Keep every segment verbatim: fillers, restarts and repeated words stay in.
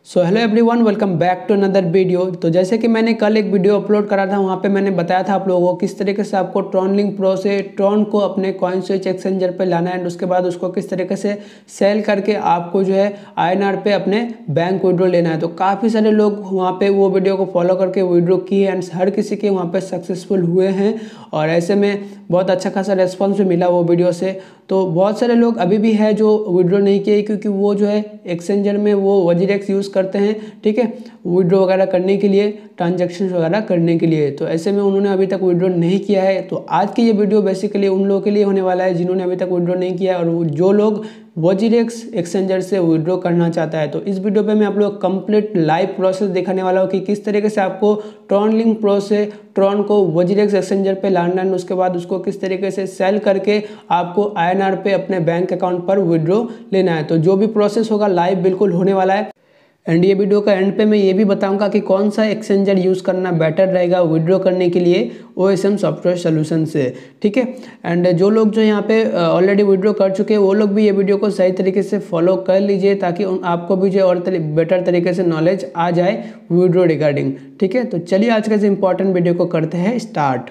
So hello everyone, welcome back to another video. तो जैसे कि मैंने कल एक वीडियो अपलोड करा था, वहाँ पे मैंने बताया था आप लोगों को किस तरीके से आपको ट्रॉन लिंक प्रो से ट्रॉन को अपने कॉइन स्विच एक्सचेंजर पे लाना है एंड उसके बाद उसको किस तरीके से सेल करके आपको जो है आई एन आर पे अपने बैंक विड्रो लेना है। तो काफ़ी सारे लोग वहाँ पे वो वीडियो को फॉलो करके विड्रो किए एंड हर किसी के वहाँ पे सक्सेसफुल हुए हैं और ऐसे में बहुत अच्छा खासा रेस्पॉन्स भी मिला वो वीडियो से। तो बहुत सारे लोग अभी भी है जो विड्रो नहीं किए क्योंकि वो जो है एक्सचेंजर में वो वजीरेक्स यूज़ करते हैं, ठीक है, विड्रो वगैरह करने के लिए, ट्रांजैक्शन वगैरह करने के लिए। तो ऐसे में उन्होंने अभी तक विड्रो नहीं किया है। तो आज की ये वीडियो बेसिकली उन लोगों के लिए होने वाला है जिन्होंने अभी तक विड्रो नहीं किया है और जो लोग वजीरेक्स एक्सचेंजर से विड्रो करना चाहता है। तो इस वीडियो पे मैं आप लोग कंप्लीट लाइव प्रोसेस दिखाने वाला हूँ कि किस तरीके से आपको ट्रॉन लिंक प्रो से ट्रॉन को वजीरेक्स एक्सचेंजर पे लाना है, उसके बाद उसको किस तरीके से सेल करके आपको आई एन आर पे अपने बैंक अकाउंट पर विड्रो लेना है। तो जो भी प्रोसेस होगा लाइव बिल्कुल होने वाला है एंड ये वीडियो का एंड पे मैं ये भी बताऊंगा कि कौन सा एक्सचेंजर यूज़ करना बेटर रहेगा विड्रॉ करने के लिए O S M software solution से, ठीक है। एंड जो लोग जो यहाँ पे ऑलरेडी विड्रॉ कर चुके हैं वो लोग भी ये वीडियो को सही तरीके से फॉलो कर लीजिए ताकि आपको भी जो और तरी, बेटर तरीके से नॉलेज आ जाए विड्रॉ रिगार्डिंग, ठीक है। तो चलिए आज का इस इंपॉर्टेंट वीडियो को करते हैं स्टार्ट।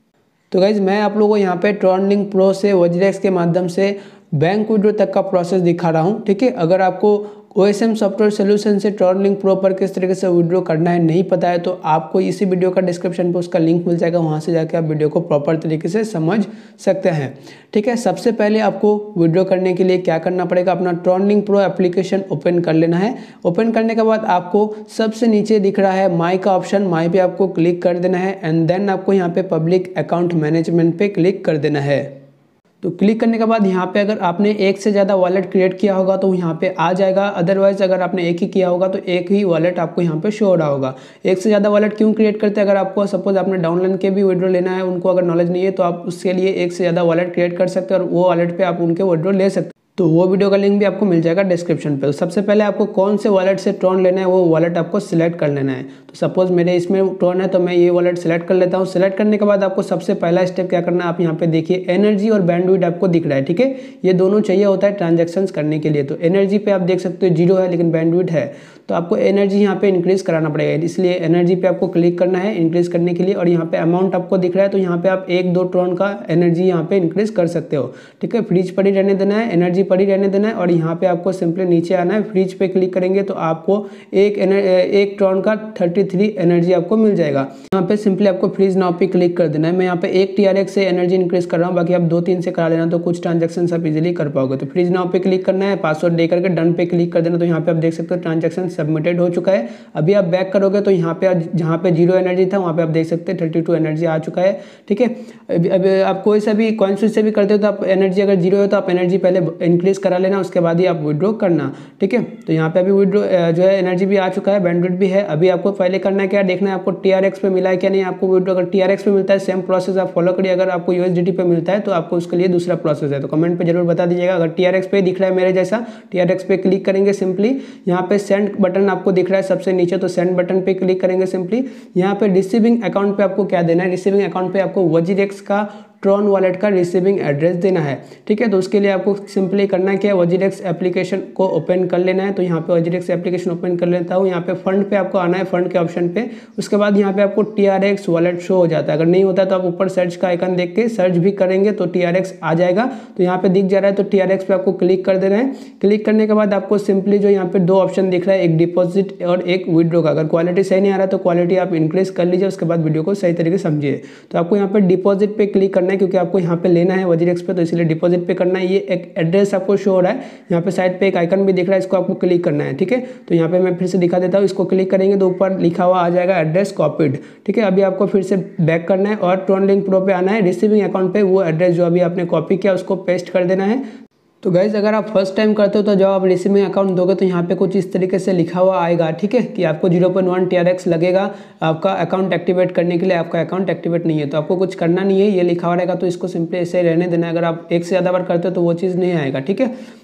तो गाइज मैं आप लोगों को यहाँ पे ट्रॉन लिंक प्रो से वजीरेक्स के माध्यम से बैंक विड्रॉ तक का प्रोसेस दिखा रहा हूँ, ठीक है। अगर आपको O S M software solution से ट्रॉन लिंक प्रो पर किस तरीके से विड्रॉ करना है नहीं पता है तो आपको इसी वीडियो का डिस्क्रिप्शन पे उसका लिंक मिल जाएगा, वहाँ से जाके आप वीडियो को प्रॉपर तरीके से समझ सकते हैं, ठीक है। सबसे पहले आपको विड्रॉ करने के लिए क्या करना पड़ेगा, अपना Tron link pro application open कर लेना है। ओपन करने के बाद आपको सबसे नीचे दिख रहा है माई का ऑप्शन, माई पे आपको क्लिक कर देना है एंड देन आपको यहाँ पे पब्लिक अकाउंट मैनेजमेंट पे क्लिक कर देना है। तो क्लिक करने के बाद यहाँ पे अगर आपने एक से ज़्यादा वॉलेट क्रिएट किया होगा तो यहाँ पे आ जाएगा, अदरवाइज अगर आपने एक ही किया होगा तो एक ही वॉलेट आपको यहाँ पे शो हो रहा होगा। एक से ज़्यादा वॉलेट क्यों क्रिएट करते हैं, अगर आपको सपोज आपने डाउनलाइन के भी विड्रॉ लेना है, उनको अगर नॉलेज नहीं है तो आप उसके लिए एक से ज़्यादा वॉलेट क्रिएट कर सकते हैं और वो वॉलेट पर आप उनके विड्रॉ ले सकते हैं। तो वो वीडियो का लिंक भी आपको मिल जाएगा डिस्क्रिप्शन पे। तो सबसे पहले आपको कौन से वॉलेट से ट्रॉन लेना है वो वॉलेट आपको सिलेक्ट कर लेना है। तो सपोज मेरे इसमें ट्रॉन है तो मैं ये वॉलेट सिलेक्ट कर लेता हूँ। सिलेक्ट करने के बाद आपको सबसे पहला स्टेप क्या करना है, आप यहाँ पे देखिए एनर्जी और बैंडविड्थ आपको दिख रहा है, ठीक है। ये दोनों चाहिए होता है ट्रांजेक्शन करने के लिए। तो एनर्जी पे आप देख सकते हो जीरो है लेकिन बैंडविड्थ है, तो आपको एनर्जी यहाँ पे इंक्रीज कराना पड़ेगा, इसलिए एनर्जी पे आपको क्लिक करना है इंक्रीज करने के लिए। और यहाँ पे अमाउंट आपको दिख रहा है तो यहाँ पे आप एक दो ट्रॉन का एनर्जी यहाँ पे इंक्रीज कर सकते हो, ठीक है। फ्रीज पर ही रहने देना है, एनर्जी पर ही रहने देना है और यहाँ पे आपको सिंपली नीचे आना है। फ्रीज पे क्लिक करेंगे तो आपको एक एक ट्रॉन का थर्टी थ्री एनर्जी आपको मिल जाएगा। यहाँ पे सिंपली आपको फ्रीज नाउ पे क्लिक कर देना है। मैं यहाँ पे एक टी आर एक्स से एनर्जी इंक्रीज कर रहा हूँ, बाकी आप दो तीन से करा लेना तो कुछ ट्रांजेक्शन आप इजिली कर पाओगे। तो फ्रीज नाउ पे क्लिक करना है, पासवर्ड दे करके डन पे क्लिक कर देना। तो यहाँ पे आप देख सकते हो ट्रांजेक्शन सबमिटेड हो चुका है। अभी आप बैक करोगे तो यहाँ पे जहाँ पे जीरो एनर्जी था वहाँ पे आप देख सकते हैं थर्टी टू एनर्जी आ चुका है, ठीक है। अभी अभी आप कोई सा भी कॉइन स्विच से भी करते हो तो आप एनर्जी अगर जीरो है तो आप एनर्जी पहले इंक्रीज करा लेना, उसके बाद ही आप विड्रॉ करना, ठीक है। तो यहाँ पे अभी विड्रॉ जो है एनर्जी भी आ चुका है, बैंडविड्थ भी है। अभी आपको पहले करना है क्या, देखना है आपको टी आर एक्स पे मिला है क्या नहीं। आपको विड्रॉ अगर टी आर एक्स पे मिलता है सेम प्रोसेस आप फॉलो करिए, अगर आपको यू एस डी टी पे मिलता है तो आपको उसके लिए दूसरा प्रोसेस है। तो कमेंट पे जरूर बता दीजिएगा। अगर टी आर एक्स पे दिख रहा है मेरे जैसा, टी आर एक्स पे क्लिक करेंगे सिंपली, यहाँ पे सेंड बटन आपको दिख रहा है सबसे नीचे, तो सेंड बटन पे क्लिक करेंगे सिंपली। यहाँ पे रिसीविंग अकाउंट पे आपको क्या देना है, रिसीविंग अकाउंट पे आपको वजीरेक्स का ट्रॉन वॉलेट का रिसीविंग एड्रेस देना है, ठीक है। तो उसके लिए आपको सिंपली करना क्या है, वजीरेक्स एप्लीकेशन को ओपन कर लेना है। तो यहाँ पे वजीरेक्स एप्लीकेशन ओपन कर लेता हूँ। यहाँ पे फंड पे आपको आना है, फंड के ऑप्शन पे। उसके बाद यहाँ पे आपको T R X wallet show हो जाता है। अगर नहीं होता तो आप ऊपर सर्च का आइकन देख के सर्च भी करेंगे तो टी आर एक्स आ जाएगा। तो यहाँ पे दिख जा रहा है तो टी आर एक्स पे आपको क्लिक कर देना है। क्लिक करने के बाद आपको सिंपली जो यहाँ पे दो ऑप्शन दिख रहा है, एक डिपॉजिट और एक विड्रॉ का। अगर क्वालिटी सही नहीं आ रहा तो क्वालिटी आप इंक्रीज कर लीजिए, उसके बाद वीडियो को सही तरीके से समझिए। तो आपको यहाँ पे डिपॉजिट पे क्लिक करना है क्योंकि आपको यहाँ पे लेना है वजीरेक्स पे, तो इसलिए डिपॉजिट पे करना है। ये एक एड्रेस आपको शो हो रहा है, यहाँ पे साइड पे एक आइकन भी दिख रहा है, इसको आपको क्लिक करना है, ठीक है। तो यहाँ पे मैं फिर से दिखा देता हूँ, इसको क्लिक करेंगे तो ऊपर लिखा हुआ आ जाएगा एड्रेस कॉपीड, ठीक है। अभी आपको फिर से बैक करना है और ट्रॉन लिंक प्रो पे आना है, रिसीविंग अकाउंट पे वो एड्रेस जो अभी आपने कॉपी किया उसको पेस्ट कर देना है। तो गाइज अगर आप फर्स्ट टाइम करते हो तो जब आप रिसीविंग अकाउंट दोगे तो यहाँ पे कुछ इस तरीके से लिखा हुआ आएगा, ठीक है, कि आपको zero point one T R X लगेगा आपका अकाउंट एक्टिवेट करने के लिए। आपका अकाउंट एक्टिवेट नहीं है तो आपको कुछ करना नहीं है, ये लिखा हुआ रहेगा तो इसको सिंपली ऐसे रहने देना है। अगर आप एक से ज़्यादा बार करते हो तो वो चीज़ नहीं आएगा, ठीक है।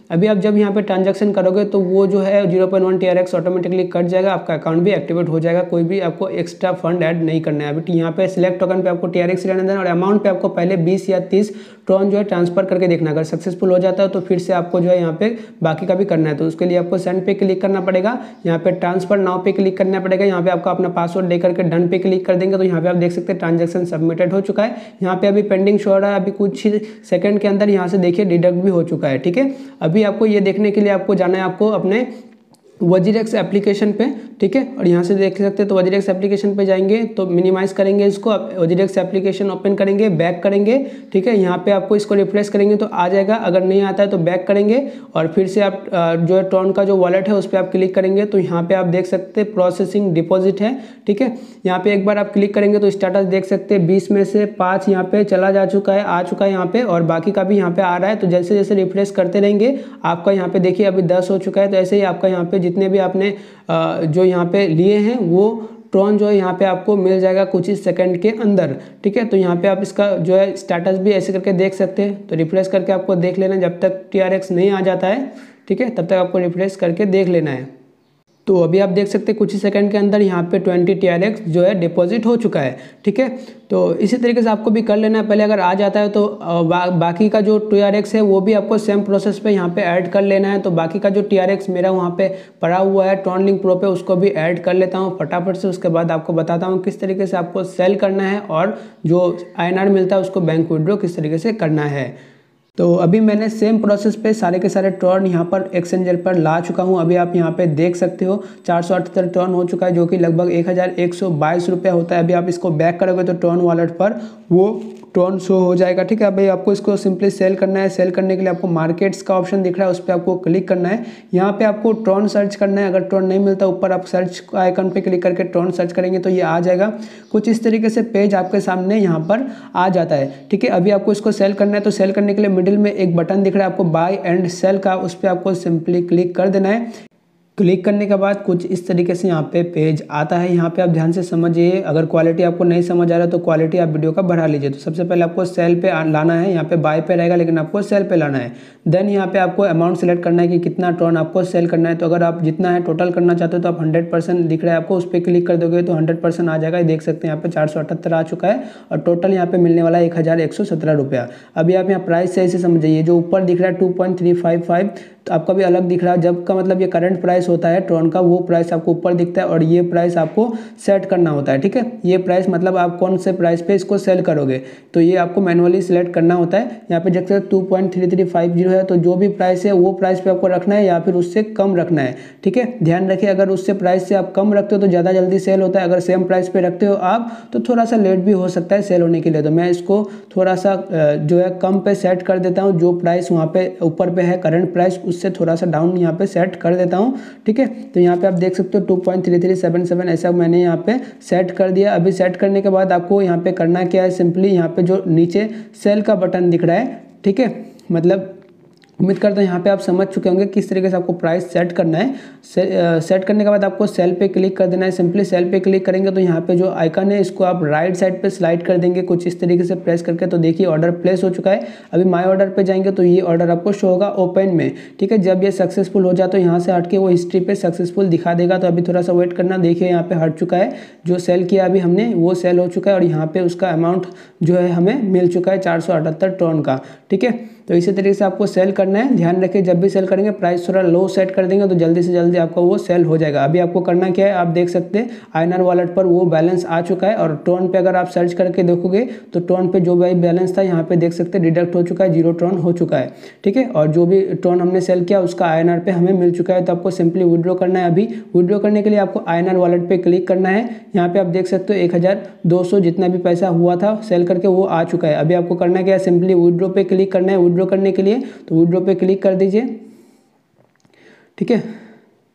अभी आप जब यहाँ पे ट्रांजैक्शन करोगे तो वो जो है zero point one T R X automatically cut जाएगा, आपका अकाउंट भी एक्टिवेट हो जाएगा, कोई भी आपको एक्स्ट्रा फंड ऐड नहीं करना है। अभी यहाँ पे सिलेक्ट टोकन पे आपको टी आर एक्स लेना देना और अमाउंट पे आपको पहले बीस या तीस ट्रॉन जो है ट्रांसफर करके देखना, अगर सक्सेसफुल हो जाता है तो फिर से आपको जो है यहाँ पे बाकी का भी करना है। तो उसके लिए आपको सेंड पे क्लिक करना पड़ेगा, यहाँ पे ट्रांसफर नाउ पे क्लिक करना पड़ेगा, यहाँ पे आपका अपना पासवर्ड लेकर के डन पे क्लिक कर देंगे तो यहाँ पे आप देख सकते हैं ट्रांजैक्शन सबमिटेड हो चुका है। यहाँ पे अभी पेंडिंग शो हो रहा है, अभी कुछ ही सेकंड के अंदर यहाँ से देखिए डिडक्ट भी हो चुका है। ठीक है, अभी आपको ये देखने के लिए आपको जाना है आपको अपने वजीरेक्स एप्लीकेशन पे, ठीक है, और यहाँ से देख सकते हैं तो वजीरेक्स एप्लीकेशन पे जाएंगे तो मिनिमाइज करेंगे इसको, वजीरेक्स एप्लीकेशन ओपन करेंगे, बैक करेंगे, ठीक है, यहाँ पे आपको इसको रिफ्रेश करेंगे तो आ जाएगा, अगर नहीं आता है तो बैक करेंगे और फिर से आप जो है ट्रॉन का जो वॉलेट है उस पर आप क्लिक करेंगे तो यहाँ पे आप देख सकते हैं प्रोसेसिंग डिपॉजिट है। ठीक है, यहाँ पे एक बार आप क्लिक करेंगे तो स्टेटस देख सकते हैं बीस में से पाँच यहाँ पे चला जा चुका है, आ चुका है यहाँ पे, और बाकी का भी यहाँ पे आ रहा है। तो जैसे जैसे रिफ्रेश करते रहेंगे आपका यहाँ पे देखिए अभी दस हो चुका है, तो ऐसे ही आपका यहाँ पे जितने भी आपने जो यहाँ पे लिए हैं वो ट्रॉन जो है यहाँ पे आपको मिल जाएगा कुछ ही सेकंड के अंदर। ठीक है, तो यहाँ पे आप इसका जो है स्टेटस भी ऐसे करके देख सकते हैं, तो रिफ्रेश करके आपको देख लेना जब तक टी आर एक्स नहीं आ जाता है। ठीक है, तब तक आपको रिफ्रेश करके देख लेना है। तो अभी आप देख सकते हैं कुछ ही सेकंड के अंदर यहाँ पे ट्वेंटी टी आर एक्स जो है डिपॉजिट हो चुका है। ठीक है, तो इसी तरीके से आपको भी कर लेना है, पहले अगर आ जाता है तो बा, बाकी का जो टी आर एक्स है वो भी आपको सेम प्रोसेस पे यहाँ पे ऐड कर लेना है। तो बाकी का जो टी आर एक्स मेरा वहाँ पे पड़ा हुआ है ट्रॉन लिंक प्रो पे उसको भी ऐड कर लेता हूँ फटाफट से, उसके बाद आपको बताता हूँ किस तरीके से आपको सेल करना है और जो आई एन आर मिलता है उसको बैंक विड्रॉ किस तरीके से करना है। तो अभी मैंने सेम प्रोसेस पे सारे के सारे ट्रॉन यहाँ पर एक्सचेंजर पर ला चुका हूँ। अभी आप यहाँ पे देख सकते हो चार सौ अठहत्तर ट्रॉन हो चुका है जो कि लगभग एक हज़ार एक सौ बाईस रुपये होता है। अभी आप इसको बैक करोगे तो ट्रॉन वॉलेट पर वो ट्रॉन शो हो जाएगा। ठीक है, अभी आपको इसको सिंपली सेल करना है। सेल करने के लिए आपको मार्केट्स का ऑप्शन दिख रहा है, उस पर आपको क्लिक करना है। यहाँ पे आपको ट्रॉन सर्च करना है, अगर ट्रॉन नहीं मिलता ऊपर आप सर्च आइकन पे क्लिक करके ट्रॉन सर्च करेंगे तो ये आ जाएगा। कुछ इस तरीके से पेज आपके सामने यहाँ पर आ जाता है। ठीक है, अभी आपको इसको सेल करना है, तो सेल करने के लिए मिडिल में एक बटन दिख रहा है आपको बाय एंड सेल का, उस पर आपको सिंपली क्लिक कर देना है। क्लिक करने के बाद कुछ इस तरीके से यहाँ पे पेज आता है। यहाँ पे आप ध्यान से समझिए, अगर क्वालिटी आपको नहीं समझ आ रहा है तो क्वालिटी आप वीडियो का बढ़ा लीजिए। तो सबसे पहले आपको सेल पे लाना है, यहाँ पे बाय पे रहेगा लेकिन आपको सेल पे लाना है। देन यहाँ पे आपको अमाउंट सेलेक्ट करना है कि कितना ट्रॉन आपको सेल करना है। तो अगर आप जितना है टोटल करना चाहते हो तो आप हंड्रेड परसेंट दिख रहा है आपको, उस पर क्लिक कर दोगे तो हंड्रेड परसेंट आ जाएगा। देख सकते हैं यहाँ पे चार सौ अठहत्तर आ चुका है और टोटल यहाँ पे मिलने वाला है एक हज़ार एक सौ सत्रह रुपया। अभी आप यहाँ प्राइस से ऐसे समझिए, जो ऊपर दिख रहा है two point three five five तो आपका भी अलग दिख रहा है। जब का मतलब ये करंट प्राइस होता है ट्रॉन का, वो प्राइस आपको ऊपर दिखता है और ये प्राइस आपको सेट करना होता है। ठीक है, ये प्राइस मतलब आप कौन से प्राइस पे इसको सेल करोगे तो ये आपको मैनुअली सिलेक्ट करना होता है। यहाँ पे देखते हैं two point three three five zero है, तो जो भी प्राइस है वो प्राइस पे आपको रखना है या फिर उससे कम रखना है। ठीक है, ध्यान रखिए, अगर उससे प्राइस से आप कम रखते हो तो ज़्यादा जल्दी सेल होता है, अगर सेम प्राइस पे रखते हो आप तो थोड़ा सा लेट भी हो सकता है सेल होने के लिए। तो मैं इसको थोड़ा सा जो है कम पे सेट कर देता हूँ, जो प्राइस वहाँ पे ऊपर पे है करंट प्राइस उससे थोड़ा सा डाउन यहाँ पे सेट कर देता हूँ। ठीक है, तो यहाँ पे आप देख सकते हो two point three three seven seven ऐसा मैंने यहाँ पे सेट कर दिया। अभी सेट करने के बाद आपको यहाँ पे करना क्या है, सिंपली यहाँ पे जो नीचे सेल का बटन दिख रहा है, ठीक है, मतलब उम्मीद करता हूँ यहाँ पे आप समझ चुके होंगे किस तरीके से आपको प्राइस सेट करना है। से, सेट करने के बाद आपको सेल पे क्लिक कर देना है। सिंपली सेल पे क्लिक करेंगे तो यहाँ पे जो आइकन है इसको आप राइट साइड पे स्लाइड कर देंगे कुछ इस तरीके से प्रेस करके। तो देखिए ऑर्डर प्लेस हो चुका है। अभी माय ऑर्डर पे जाएंगे तो ये ऑर्डर आपको शो होगा ओपन में। ठीक है, जब ये सक्सेसफुल हो जाए तो यहाँ से हट के वो हिस्ट्री पे सक्सेसफुल दिखा देगा। तो अभी थोड़ा सा वेट करना। देखिए यहाँ पे हट चुका है, जो सेल किया अभी हमने वो सेल हो चुका है और यहाँ पे उसका अमाउंट जो है हमें मिल चुका है चार सौ अठहत्तर ट्रॉन का। ठीक है, तो इसी तरीके से आपको सेल करना है। ध्यान रखिए जब भी सेल करेंगे प्राइस थोड़ा लो सेट कर देंगे तो जल्दी से जल्दी आपका वो सेल हो जाएगा। अभी आपको करना क्या है, आप देख सकते हैं आई एन आर वॉलेट पर वो बैलेंस आ चुका है और ट्रॉन पे अगर आप सर्च करके देखोगे तो ट्रॉन पे जो भी बैलेंस था यहाँ पे देख सकते हैं डिडक्ट हो चुका है, जीरो ट्रॉन हो चुका है। ठीक है, और जो भी ट्रॉन हमने सेल किया उसका आई एन आर पे हमें मिल चुका है। तो आपको सिंपली विड्रॉ करना है। अभी विड्रॉ करने के लिए आपको आई एन आर वॉलेट पे क्लिक करना है। यहाँ पे आप देख सकते हो एक हज़ार दो सौ जितना भी पैसा हुआ था सेल करके वो आ चुका है। अभी आपको करना क्या है, सिंपली विड्रॉ पे क्लिक करना है। विड्रॉ करने के लिए तो विड्रॉ पे क्लिक कर दीजिए। ठीक है,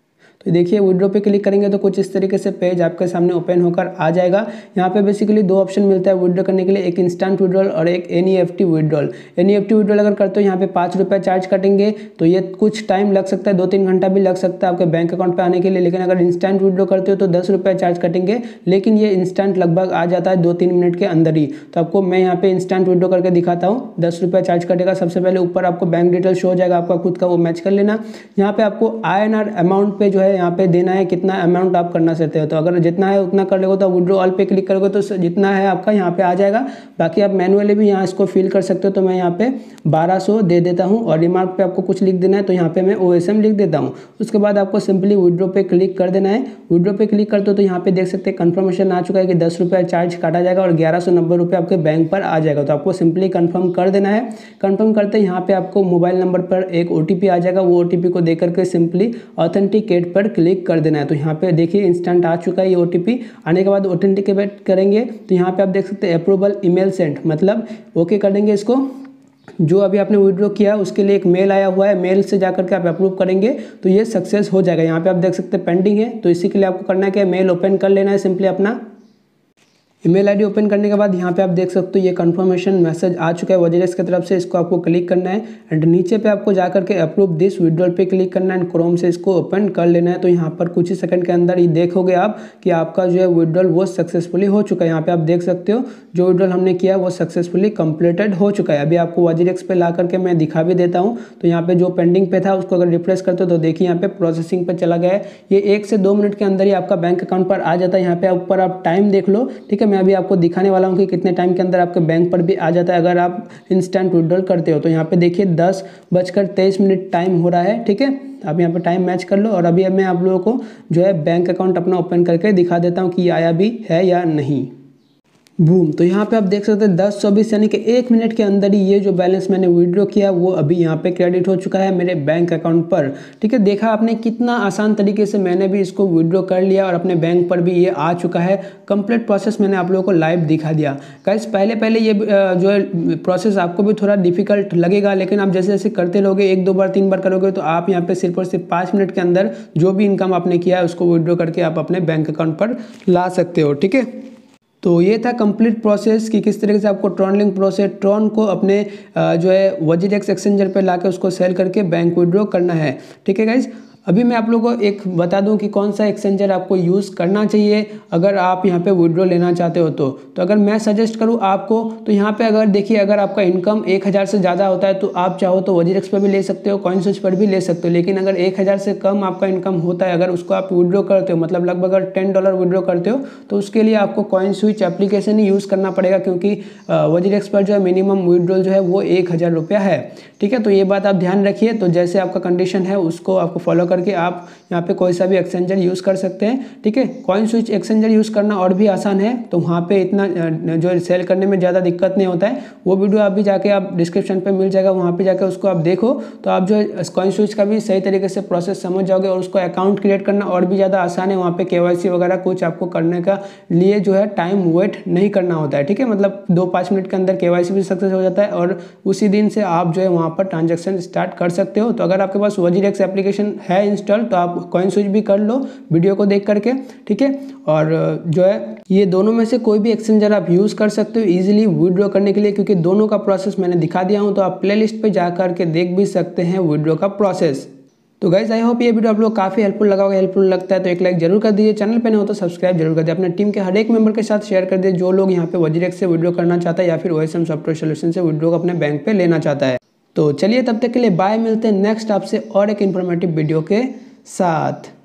तो देखिए विड्रॉ पे क्लिक करेंगे तो कुछ इस तरीके से पेज आपके सामने ओपन होकर आ जाएगा। यहाँ पे बेसिकली दो ऑप्शन मिलता है विड्रॉ करने के लिए, एक इंस्टेंट विड्रॉल और एक एनईएफटी विड्रॉल। एनईएफटी विड्रॉल अगर करते हो यहाँ पे पाँच रुपये चार्ज कटेंगे, तो ये कुछ टाइम लग सकता है, दो तीन घंटा भी लग सकता है आपके बैंक अकाउंट पे आने के लिए। लेकिन अगर इंस्टेंट विड्रॉ करते हो तो दस रुपये चार्ज कटेंगे, लेकिन ये इंस्टेंट लगभग आ जाता है दो तीन मिनट के अंदर ही। तो आपको मैं यहाँ पे इंस्टेंट विड्रॉ करके दिखाता हूँ। दस रुपये चार्ज कटेगा। सबसे पहले ऊपर आपको बैंक डिटेल शो हो जाएगा आपका खुद का, वो मैच कर लेना। यहाँ पे आपको आई एन आर अमाउंट पे जो है यहाँ पे देना है, कितना अमाउंट आप करना चाहते हो। तो अगर जितना है उतना कर लोगे तो विड्रॉ ऑल पे क्लिक करोगे तो जितना है आपका यहाँ पे आ जाएगा। बाकी आप मैनुअली भी यहाँ इसको फिल कर सकते हो। तो मैं यहाँ पे बारह सौ दे देता हूँ और रिमार्क पे आपको कुछ लिख देना है, तो यहाँ पे मैं ओ एस एम लिख देता हूँ। उसके बाद आपको सिंपली विड्रॉ पे क्लिक कर देना है। विड्रॉ पे क्लिक करते हो तो यहाँ पे देख सकते हैं कंफर्मेशन आ चुका है कि दस रुपये चार्ज काटा जाएगा और ग्यारह सौ नब्बे रुपये आपके बैंक पर आ जाएगा। तो आपको सिंपली कंफर्म कर देना है। कंफर्म करते यहाँ पे आपको मोबाइल नंबर पर एक ओटीपी आ जाएगा, वो ओटीपी को देकर के सिंपली ऑथेंटिकेट पर क्लिक कर देना है। तो यहाँ पे देखिए इंस्टेंट आ चुका है ये ओटीपी। आने के बाद ऑथेंटिकेट करेंगे तो यहाँ पे आप देख सकते हैं अप्रूवल ईमेल सेंड, मतलब ओके कर देंगे इसको। जो अभी आपने विड्रॉ किया उसके लिए एक मेल आया हुआ है, मेल से जाकर के आप अप्रूव करेंगे तो ये सक्सेस हो जाएगा। यहाँ पे आप देख सकते हैं पेंडिंग है, तो इसी के लिए आपको करना है कि मेल ओपन कर लेना है सिंपली अपना। ईमेल आईडी ओपन करने के बाद यहाँ पे आप देख सकते हो ये कंफर्मेशन मैसेज आ चुका है वजीरेक्स की तरफ से। इसको आपको क्लिक करना है एंड नीचे पे आपको जाकर के अप्रूव दिस विड्रॉल पे क्लिक करना है एंड क्रोम से इसको ओपन कर लेना है। तो यहाँ पर कुछ ही सेकंड के अंदर ही देखोगे आप कि आपका जो है विड्रॉल वो सक्सेसफुली हो चुका है। यहाँ पे आप देख सकते हो जो विड्रॉल हमने किया वो सक्सेसफुली कंप्लीटेड हो चुका है। अभी आपको वजीरेक्स पे ला करके मैं दिखा भी देता हूँ। तो यहाँ पे जो पेंडिंग पे था उसको अगर रिफ्रेश करते हो तो देखिए यहाँ पे प्रोसेसिंग पे चला गया है। ये एक से दो मिनट के अंदर ही आपका बैंक अकाउंट पर आ जाता है। यहाँ पे ऊपर आप टाइम देख लो, ठीक है। मैं अभी आपको दिखाने वाला हूं कि कितने टाइम के अंदर आपके बैंक पर भी आ जाता है अगर आप इंस्टेंट विड्रॉल करते हो। तो यहाँ पे देखिए दस बजकर तेईस मिनट टाइम हो रहा है, ठीक है। आप यहाँ पे टाइम मैच कर लो और अभी मैं आप लोगों को जो है बैंक अकाउंट अपना ओपन करके दिखा देता हूँ कि आया भी है या नहीं। बूम, तो यहाँ पे आप देख सकते हैं दस चौबीस यानी कि एक मिनट के अंदर ही ये जो बैलेंस मैंने विड्रॉ किया वो अभी यहाँ पे क्रेडिट हो चुका है मेरे बैंक अकाउंट पर, ठीक है। देखा आपने कितना आसान तरीके से मैंने भी इसको विड्रॉ कर लिया और अपने बैंक पर भी ये आ चुका है। कंप्लीट प्रोसेस मैंने आप लोगों को लाइव दिखा दिया। गाइस पहले पहले ये जो है प्रोसेस आपको भी थोड़ा डिफिकल्ट लगेगा, लेकिन आप जैसे जैसे करते रहोगे, एक दो बार तीन बार करोगे तो आप यहाँ पे सिर्फ और सिर्फ पाँच मिनट के अंदर जो भी इनकम आपने किया है उसको विड्रॉ करके आप अपने बैंक अकाउंट पर ला सकते हो, ठीक है। तो ये था कंप्लीट प्रोसेस कि किस तरीके से आपको ट्रॉन लिंक प्रो से ट्रॉन को अपने जो है वजीरेक्स एक्सचेंजर पे लाके उसको सेल करके बैंक विड्रॉ करना है, ठीक है गाइज। अभी मैं आप लोगों को एक बता दूं कि कौन सा एक्सचेंजर आपको यूज़ करना चाहिए अगर आप यहाँ पे विड्रॉ लेना चाहते हो तो तो अगर मैं सजेस्ट करूँ आपको तो यहाँ पे अगर देखिए अगर आपका इनकम एक हज़ार से ज़्यादा होता है तो आप चाहो तो वजीरेक्स पर भी ले सकते हो, कॉइन स्विच पर भी ले सकते हो। लेकिन अगर एक हज़ार से कम आपका इनकम होता है, अगर उसको आप विड्रॉ करते हो, मतलब लगभग अगर टेन डॉलर विड्रॉ करते हो तो उसके लिए आपको कॉइन स्विच एप्लीकेशन ही यूज़ करना पड़ेगा, क्योंकि वजीरेक्स पर जो है मिनिमम विड्रॉल जो है वो एक हज़ार रुपया है, ठीक है। तो ये बात आप ध्यान रखिए। तो जैसे आपका कंडीशन है उसको आपको फॉलो करके आप यहाँ पे कोई सा भी एक्सचेंजर यूज़ कर सकते हैं, ठीक है। कॉइन स्विच एक्सचेंजर यूज़ करना और भी आसान है, तो वहाँ पे इतना जो सेल करने में ज़्यादा दिक्कत नहीं होता है। वो वीडियो आप भी जाके आप डिस्क्रिप्शन पे मिल जाएगा, वहाँ पे जाके उसको आप देखो तो आप जो है कॉइन स्विच का भी सही तरीके से प्रोसेस समझ जाओगे और उसको अकाउंट क्रिएट करना और भी ज़्यादा आसान है। वहाँ पे केवाईसी वगैरह कुछ आपको करने का लिए जो है टाइम वेट नहीं करना होता है, ठीक है। मतलब दो पाँच मिनट के अंदर केवाईसी भी सक्सेस हो जाता है और उसी दिन से आप जो है वहाँ पर ट्रांजेक्शन स्टार्ट कर सकते हो। तो अगर आपके पास वजीरेक्स एप्लीकेशन है इंस्टॉल तो आप कॉइन स्विच भी कर लो वीडियो को देख करके, ठीक है। और जो है ये दोनों में से कोई भी एक्सचेंजर आप यूज़ कर सकते हो इजीली विड्रॉ करने के लिए, क्योंकि दोनों का प्रोसेस मैंने दिखा दिया हूँ। तो आप प्लेलिस्ट पे जा करके देख भी सकते हैं विड्रॉ का प्रोसेस। तो गाइज आई होप ये वीडियो आप लोग काफ़ी हेल्पफुल लगा होगा। हेल्पफुल लगता है तो एक लाइक जरूर कर दीजिए, चैनल पे नहीं हो तो सब्सक्राइब जरूर कर दीजिए, अपने टीम के हर एक मेंबर के साथ शेयर कर दीजिए जो लोग यहाँ पे वजीरेक्स से विड्रॉ करना चाहता है या फिर ओएसएम सॉफ्टवेयर सॉल्यूशन से विड्रॉ को अपने बैंक पे लेना चाहता है। तो चलिए तब तक के लिए बाय, मिलते हैं नेक्स्ट आपसे और एक इन्फॉर्मेटिव वीडियो के साथ।